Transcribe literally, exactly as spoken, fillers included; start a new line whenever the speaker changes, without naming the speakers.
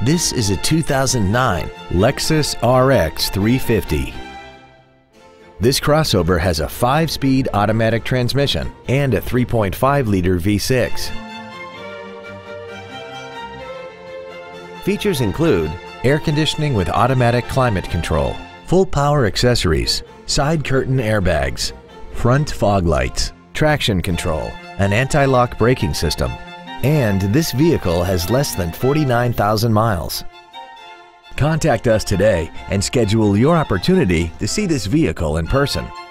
This is a two thousand nine Lexus R X three fifty. This crossover has a five-speed automatic transmission and a three point five liter V six. Features include air conditioning with automatic climate control, full power accessories, side curtain airbags, front fog lights, traction control, an anti-lock braking system, and this vehicle has less than forty-nine thousand miles. Contact us today and schedule your opportunity to see this vehicle in person.